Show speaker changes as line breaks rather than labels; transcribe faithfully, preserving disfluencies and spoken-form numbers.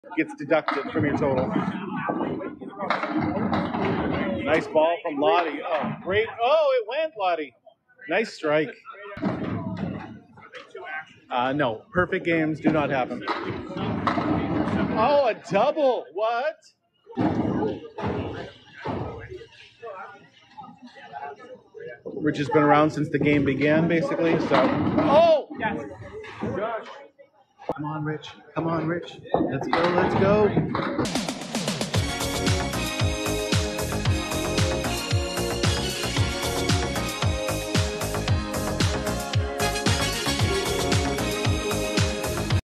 gets deducted from your total. Nice ball from Lotti. Oh, great. Oh, it went, Lotti. Nice strike. Uh, no, perfect games do not happen. Oh, a double. What? Rich has been around since the game began, basically. So, oh, yes. Come on, Rich. Come on, Rich. Let's go. Let's go.